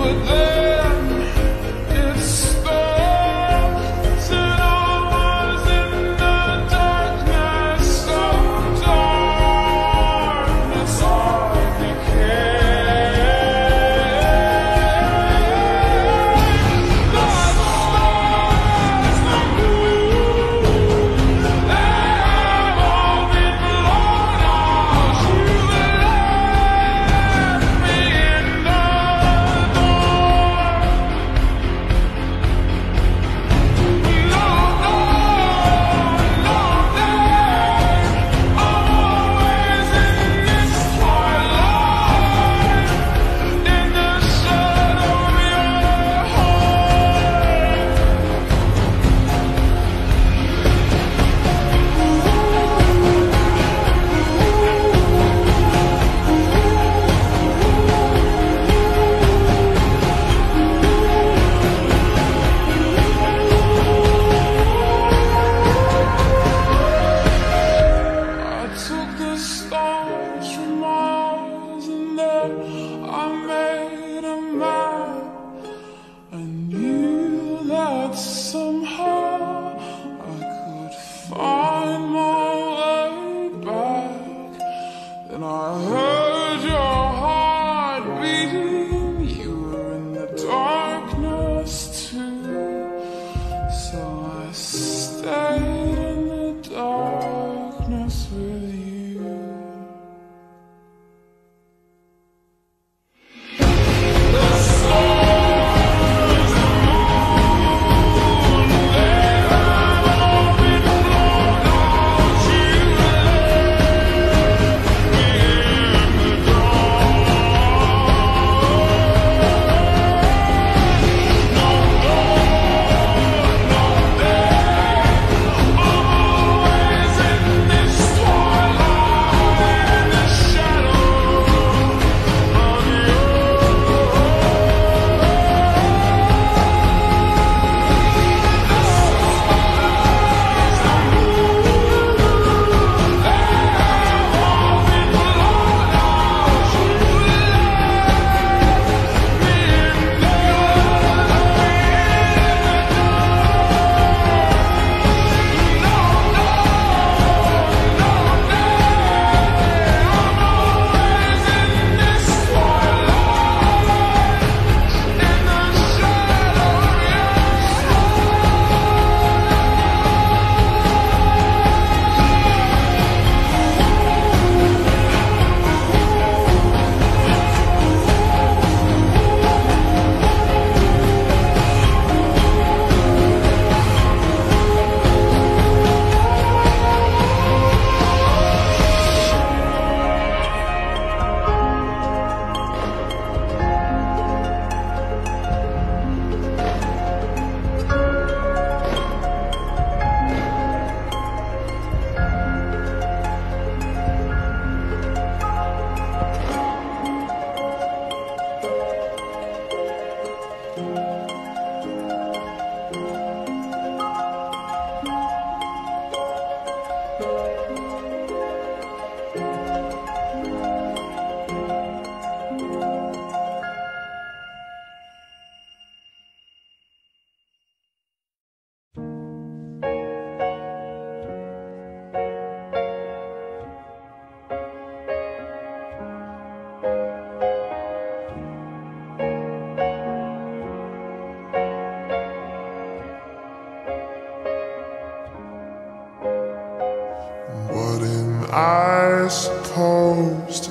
I supposed to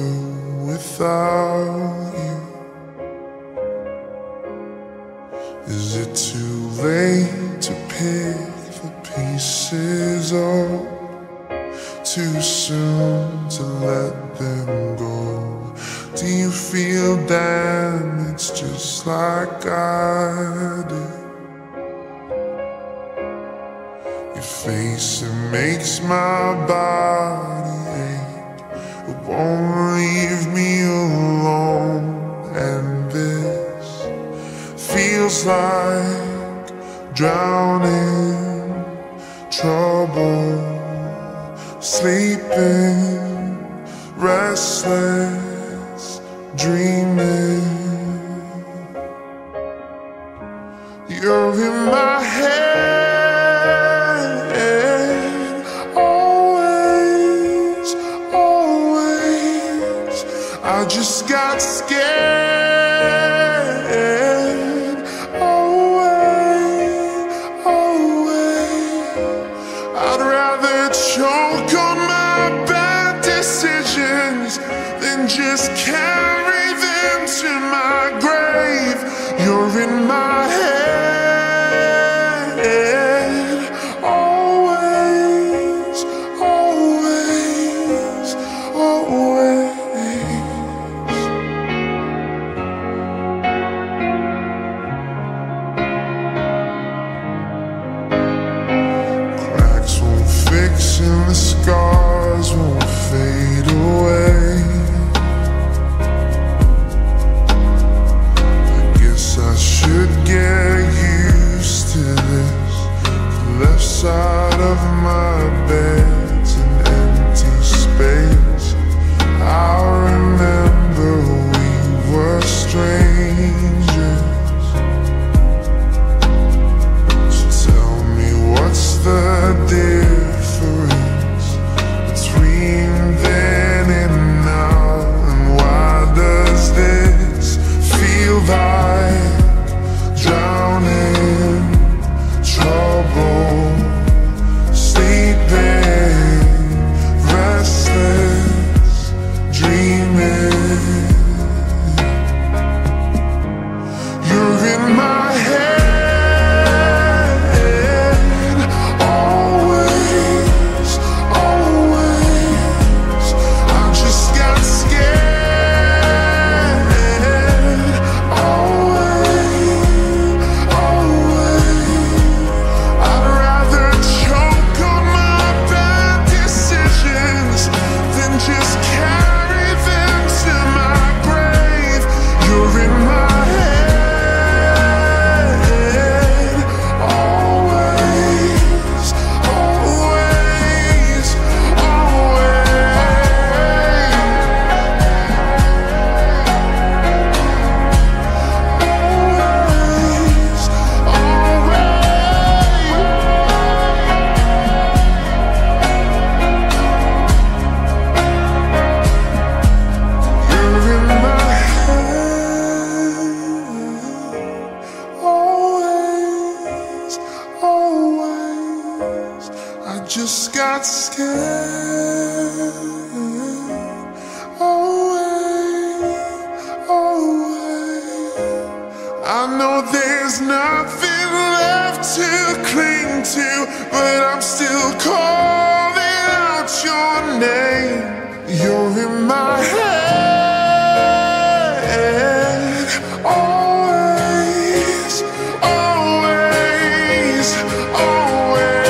do without you? Is it too late to pick the pieces up? Too soon to let them go? Do you feel damaged just like I do? Your face, it makes my body ache. It won't leave me alone. And this feels like drowning, trouble, sleeping, restless, dreaming. You're in my head, always, always, always. Cracks won't fix and the scars won't fade away. I should get used to this. The left side of my bed's an empty space. I remember we were strangers. So tell me, what's the difference between then and now? And why does this feel like drowning, trouble, sleeping, restless, dreaming? You're in my head, always, always. I just got scared, always, always. I'd rather choke on my bad decisions than just carry them to my grave. You're in my head, always, always, always. I just got scared. Always, always. I know there's nothing left to cling to, but I'm still calling out your name. You're in my head, always, always, always.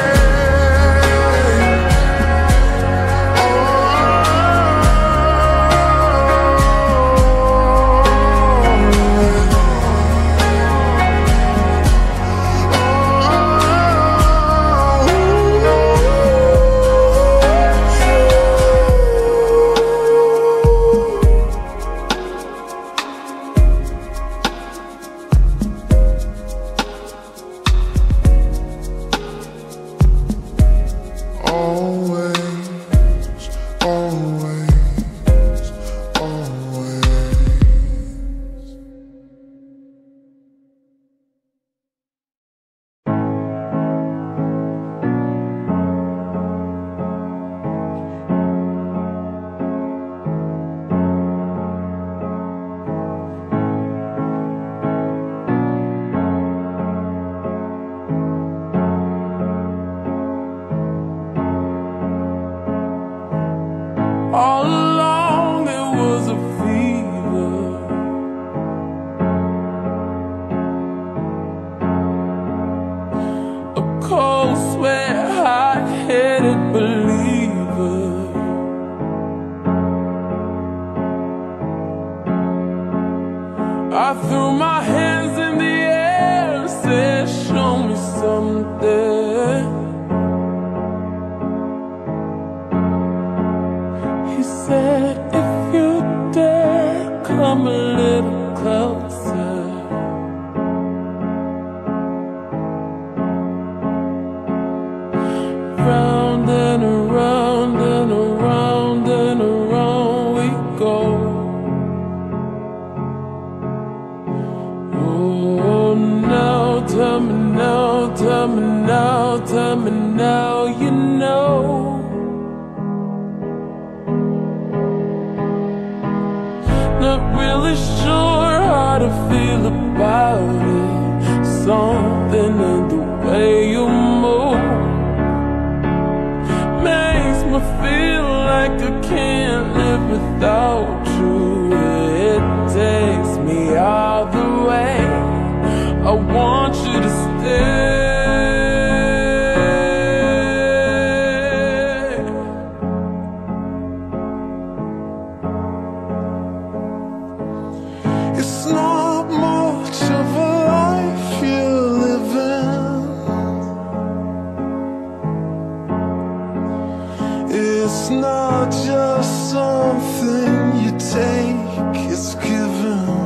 All along there was a fever, a cold sweat, hot-headed believer. I threw my hands in the air and said, show me something. He said, if you dare, come a little closer. Round and around and around and around we go. Oh, now tell me now, tell me now, tell me now, you know. Not really sure how to feel about it. Something in the way you move makes me feel like I can't live without you. It takes me all the way. I want you to stay. It's not much of a life you're living. It's not just something you take, it's given.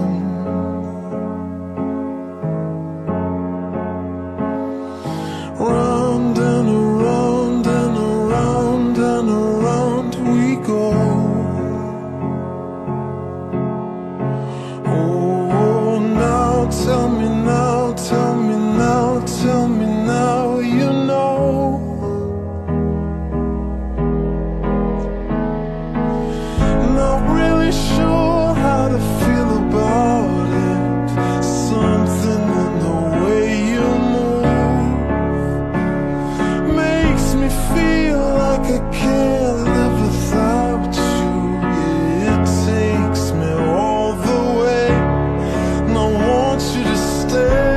Round and around and around and around we go. Oh, now tell me now, tell me now, tell me now, you know. Not really sure how to feel about it. Something in the way you move makes me feel like I can't live without you. It takes me all the way, and I want you to stay.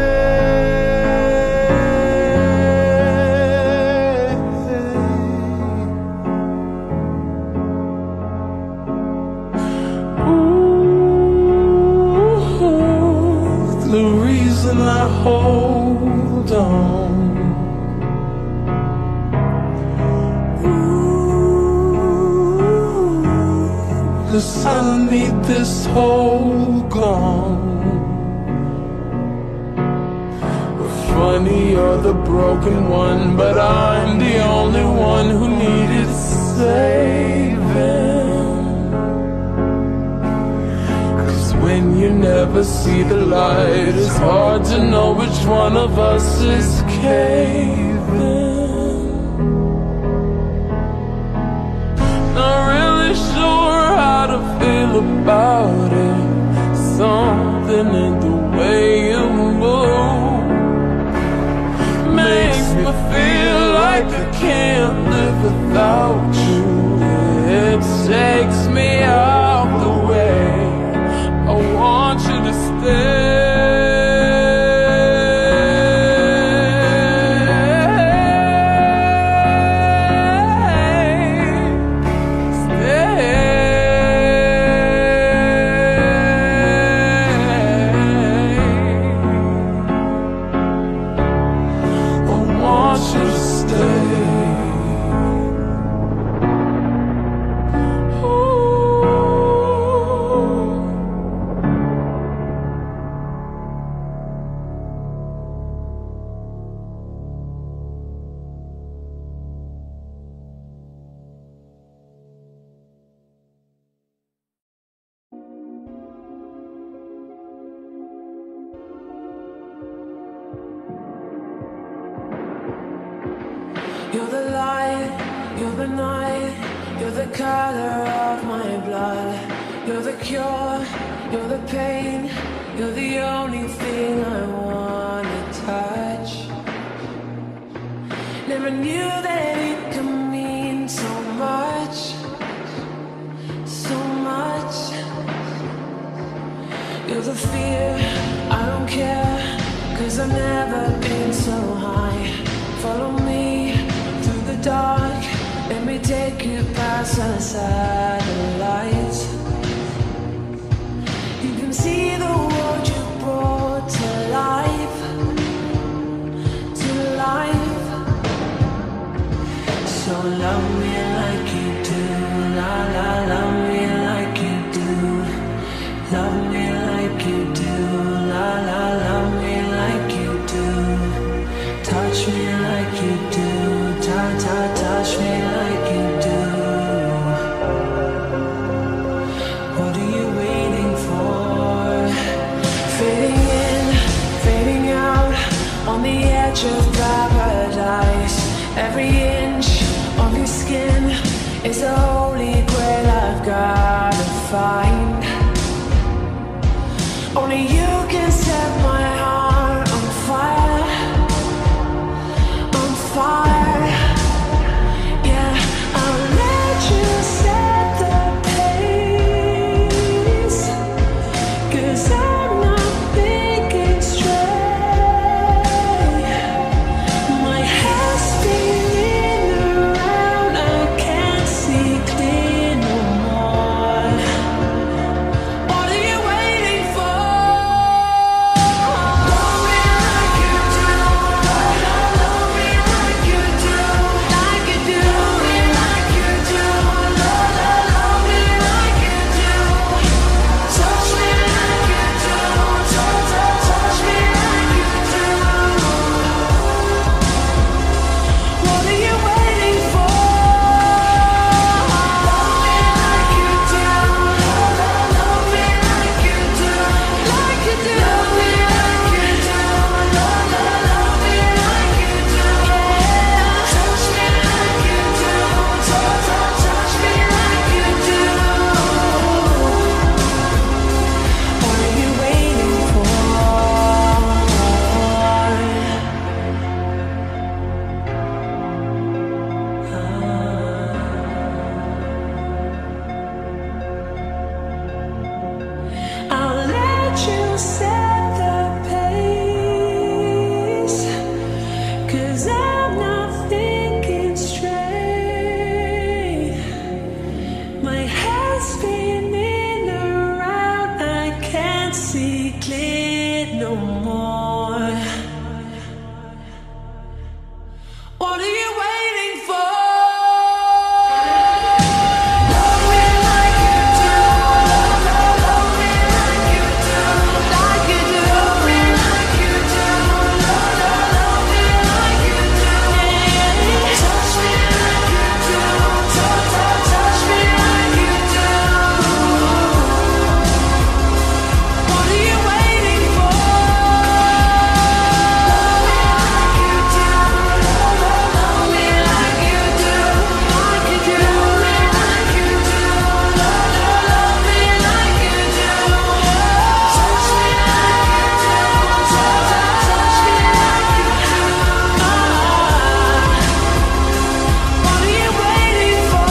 Ooh, the reason I hold on. Cause I need this hole gone. Funny, you're the broken one, but I'm the only one who needed saving. Cause when you never see the light, it's hard to know which one of us is caving. Not really sure how to feel about it. Something in the way you move makes me feel like I can't live without you. It takes me out the way. I want you to stay. You're the light, you're the night, you're the color of my blood. You're the cure, you're the pain, you're the only thing I wanna touch. Never knew that it could mean so much, so much. You're the fear, I don't care, cause I've never been so high. Follow me through the dark, let me take you past the satellites. You can see the world you brought to life, to life. So love me like you do, la la, love me like you do. Love me like you do, la la, love me like you do. Touch me like you do, touch me like you do. What are you waiting for? Fading in, fading out, on the edge of paradise. Every inch of your skin is a holy grail I've gotta find. Only you can set my heart on fire, on fire. Yeah, I'll let you set the pace, 'cause I'm not thinking straight. My head's spinning around, I can't see clear no more. What are you waiting for? Love me like you do, love me like you do, like you do. Love me like you do, love me like you do. Touch me like you do, touch me like you do. What are you waiting for? Love me like you do, love me like you do, like you do. Love me like you do, love me like you do. Touch me like you do, touch me like you do. What are you waiting for? I'll let you set the pace, 'cause I'm not thinking straight. My head's spinning around, I can't see clear no more. What are you waiting for? Love me like you do, love me like you do, like you do. Love me like you do, love me like you do. Touch me like you do, touch me like you do. What are you waiting for? Love me like you do, love me like you do, like you do. Love me like you do, love me like you do. Touch me like you do, touch me like you do. What are you waiting for?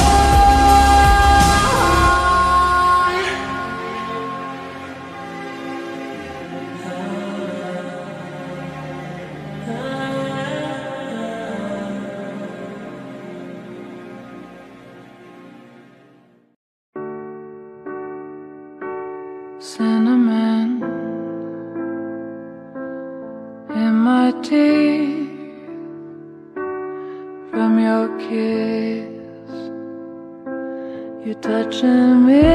Cinnamon in my teeth from your kiss. You're touching me,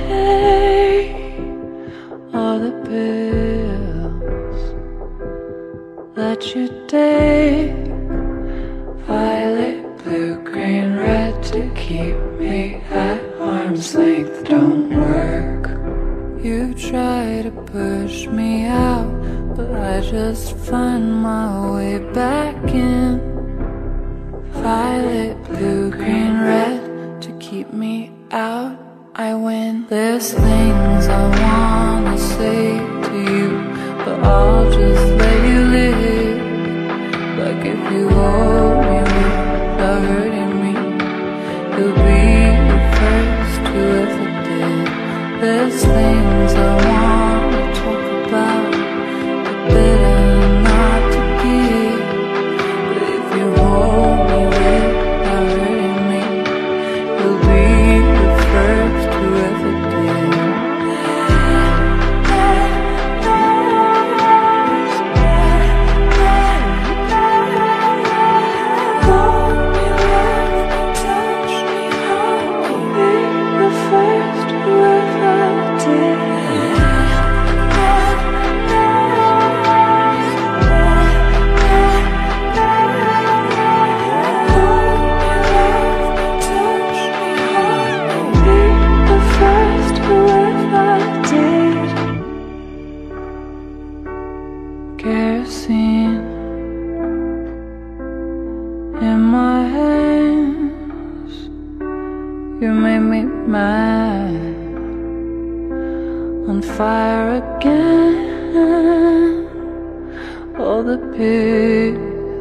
all the pills that you take, violet, blue, green, red, to keep me at arm's length don't work. You try to push me out, but I just find my way back in. Violet, blue, green, red, to keep me out, I win. There's things I wanna say to you, but I'll just let you live. Like if you hold me without hurting me, you'll be the first who ever did. There's things I wanna talk about, but better not to give. But if you hold me without hurting me, you'll be the first who ever did. Hold me, love, touch me, I'll be the first who ever did. Kerosene in my hands, you made me mad, on fire again. all the pills,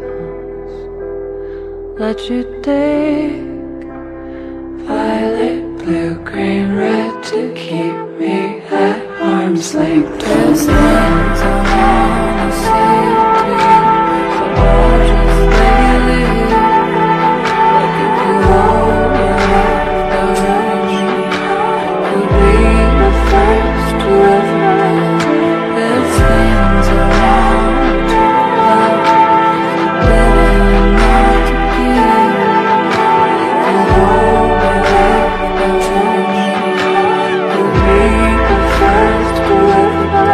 let you take violet, blue, green, red to keep me at arm's length. There's things I wanna say to you, but I'll just let you live. Like if you hold me without hurting me, you'll be the first to ever. There's things I wanna talk about, better not to give. If you hold me without hurting me, you'll be the first to ever.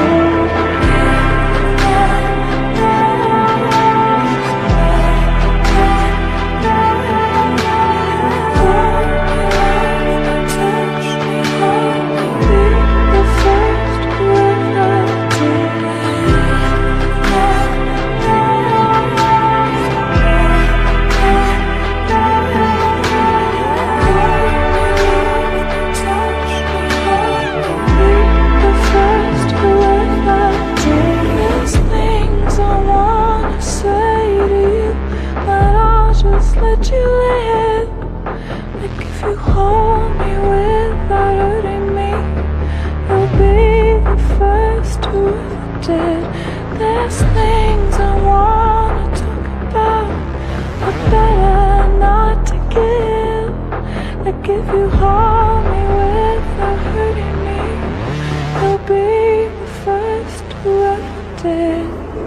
Let you live. Like if you hold me without hurting me, you'll be the first who ever did. There's things I wanna talk about, but better not to give. Like if you hold me without hurting me, you'll be the first who ever did.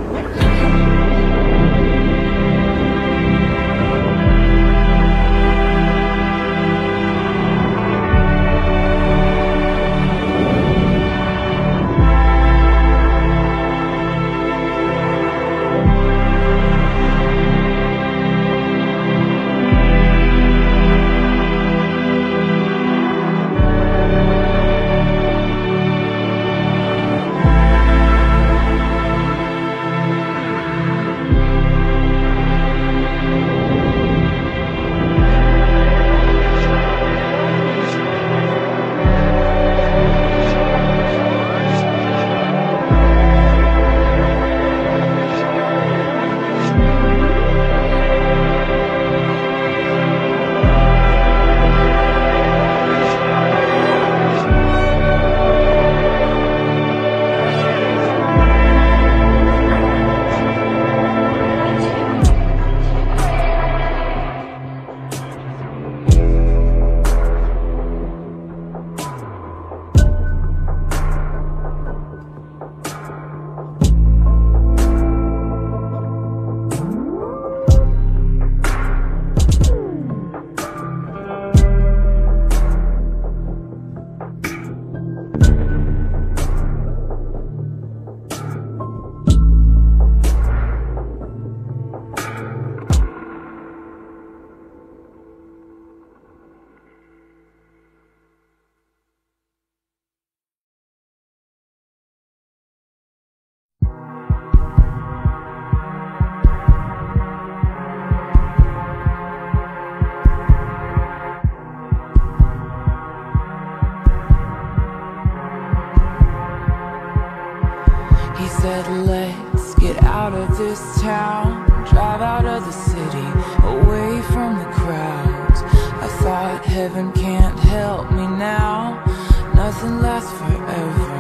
He said, let's get out of this town, drive out of the city, away from the crowds. I thought heaven can't help me now, nothing lasts forever.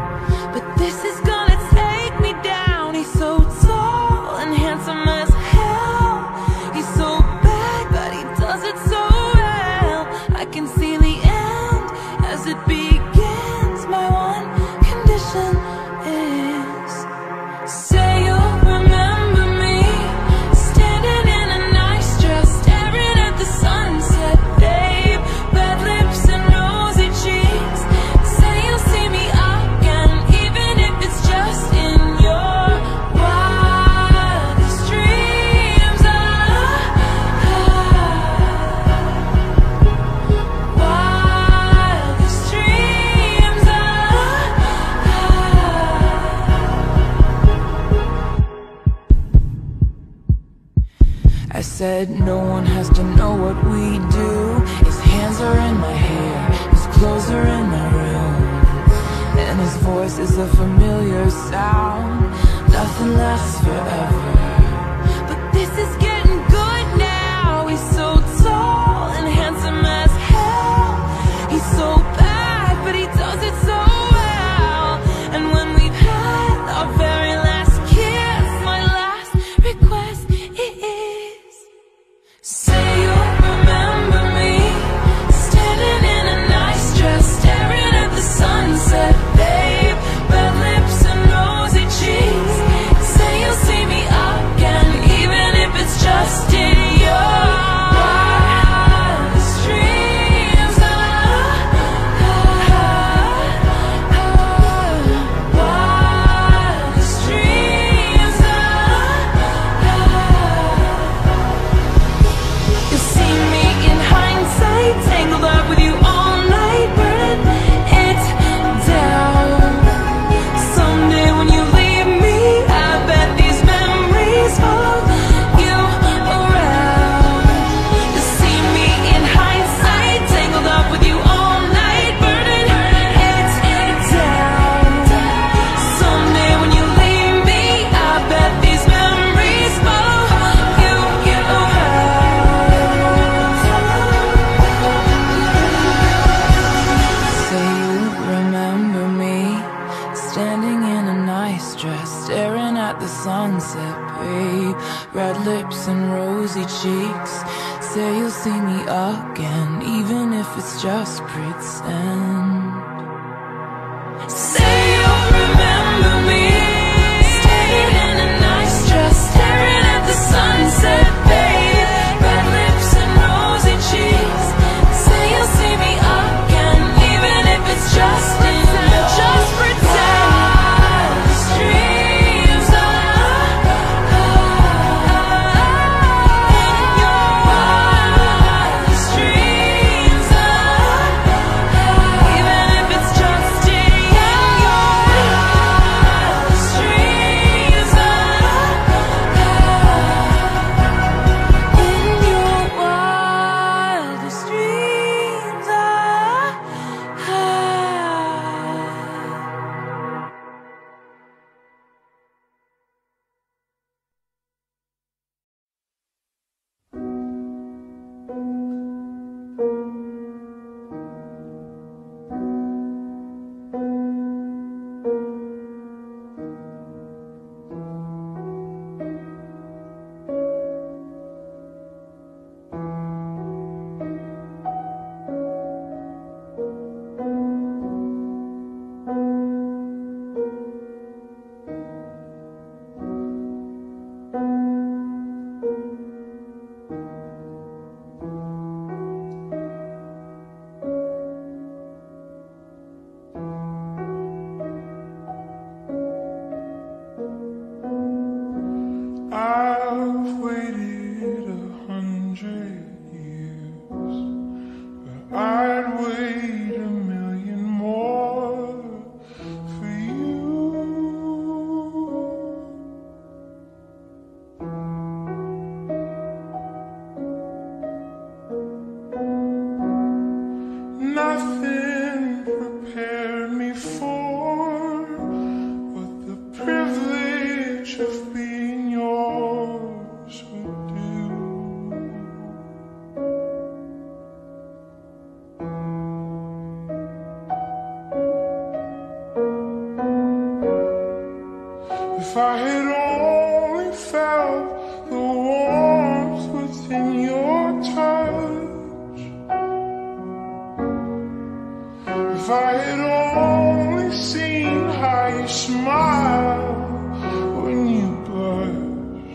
But this is gonna take me down. He's so tall and handsome as hell. He's so bad, but he does it so well. I can see the end as it begins. My one condition is, say you'll remember me, standing in a nice dress, staring at the sunset, babe, red lips and rosy cheeks. Say you'll see me again, even if it's just in your wildest dreams. Wildest dreams. I said no one has to know what we do. His hands are in my hair, his clothes are in my room, and his voice is a familiar sound. Nothing can last forever. But this is getting good now. He's so tall and handsome as hell. He's so bad, but he does it so well. And when we've had our very last kiss, my last request is, say you'll remember me, standing in a nice dress, staring at the sunset, babe. Red lips and rosy cheeks. Say you'll see me again, even if it's just in your wildest dreams. Wildest dreams. You'll see me in hindsight, tangled up with you all night, burning it down. Someday when you leave me, I bet these memories follow you around. You'll see me in hindsight, tangled up with you all night, burning it down. Someday when you leave me, I bet these memories follow you around. Say you remember me, standing in a nice dress, staring at the sunset, babe. Red lips and rosy cheeks. Say you'll see me again, even if it's just pretend. Say you'll remember me, standing in a nice dress, staring at the sunset, babe. Red lips and rosy cheeks. Say you'll see me again, even if it's just in just pretend. Wildest dreams. Wildest dreams. Even if it's just in your wildest dreams. In your wildest dreams. I've waited 100 years, but I'd wait a million more for you. Nothing prepared me for what the privilege of being yours would do. If I had only felt the warmth within your touch, if I had only seen how you smile when you blush,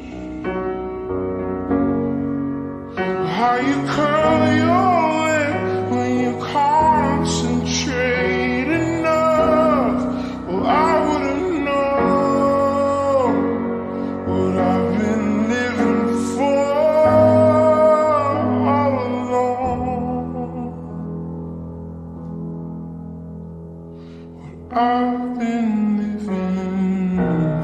how you curl your lip when you concentrate enough, well, I would've known what I've been living for all along. What I've been living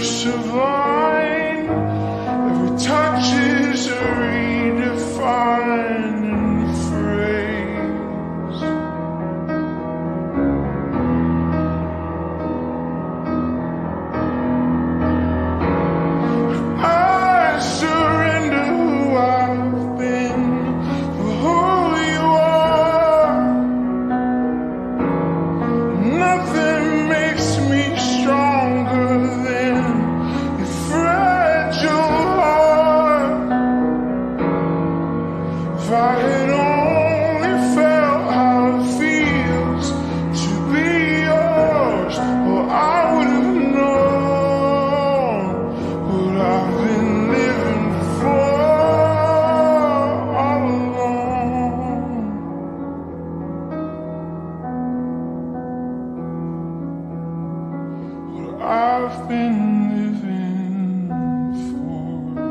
survive. Every touch is a redefining phrase. I surrender who I've been for who you are. Nothing makes me stronger than your fragile heart. If I had only felt how it feels to be yours, well, I would have known what I've been living for all along. What I've been living for.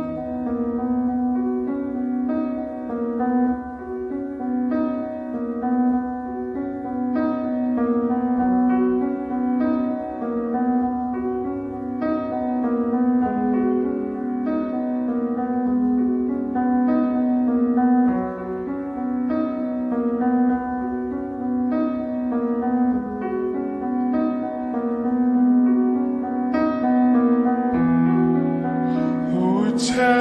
We're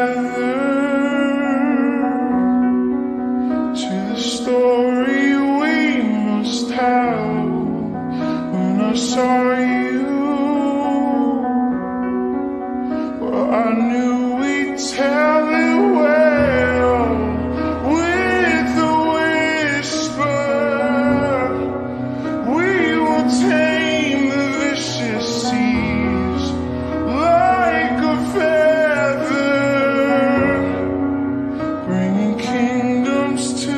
tethered to the story we must tell. When I saw you, well, I knew we'd tell it well with a whisper. We will tame the vicious seas like a feather, bringing kingdoms to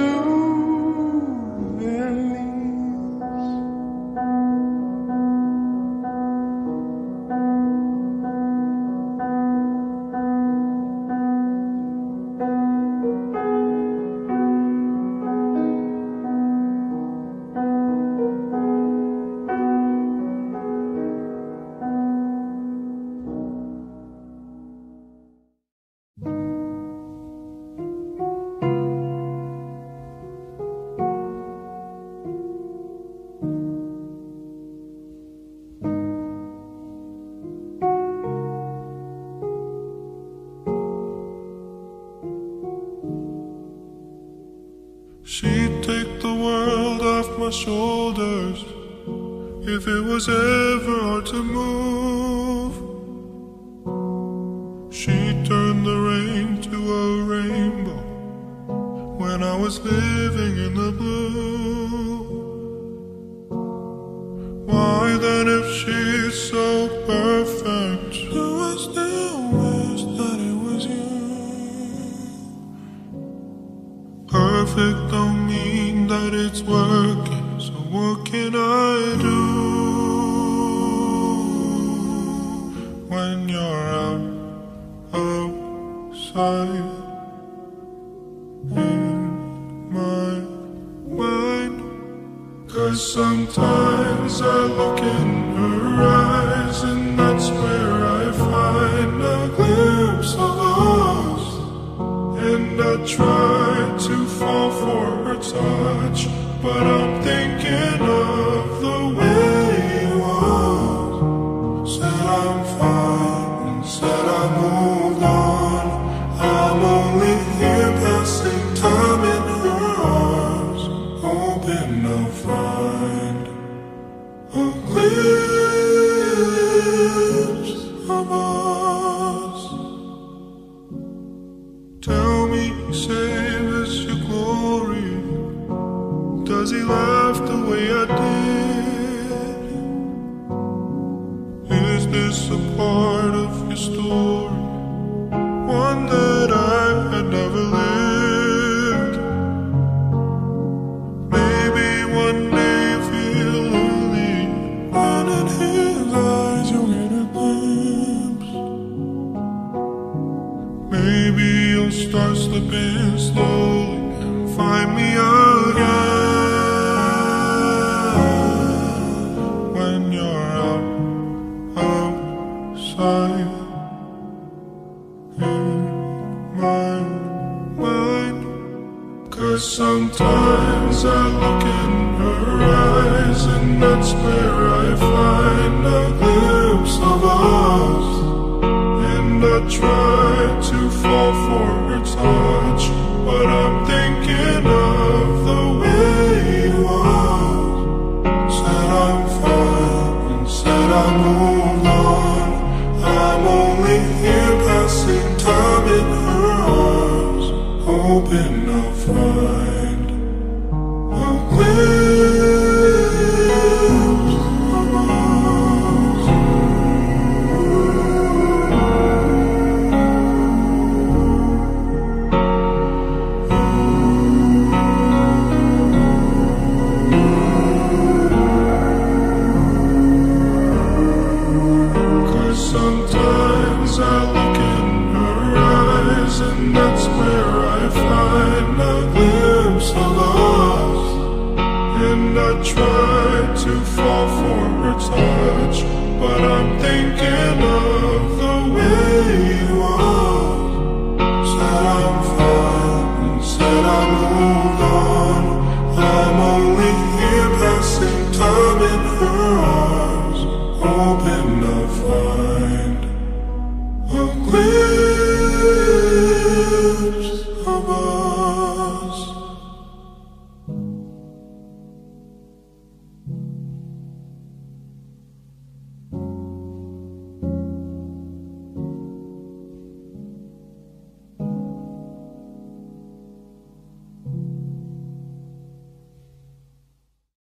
their knees. She'd take the world off my shoulders if it was ever hard to move. She'd turn the rain to a rainbow when I was living in the blue. Why then, if she's so perfect, do I still wish that it was you? Perfect don't mean that it's working, so what can I do when you're outside in my mind? 'Cause sometimes I look in her eyes, and that's where I find a glimpse of us. And I try to fall for her touch, but I'm thinking of the way it was. Said I'm fine, and said I moved on. I'm only here passing time in her arms, hoping I'll find a glimpse of us. Tell me, save us your glory. Does he laugh the way I did? Is this a part of your story, one that I had never lived? Maybe one day you feel lonely, and in his eyes you'll get a glimpse. Maybe you'll start slipping slowly and find me again when you're outside. sight in my mind. 'Cause sometimes I look in her eyes, and that's where I find a glimpse of us. And I try to fall for her touch, but I'm thinking of the way it was. Said I'm fine and said I moved on. I'm only here passing time in her arms, hoping I'll find a glimpse of us. 'Cause sometimes I look in her eyes, and that's where I find a glimpse of us. And I try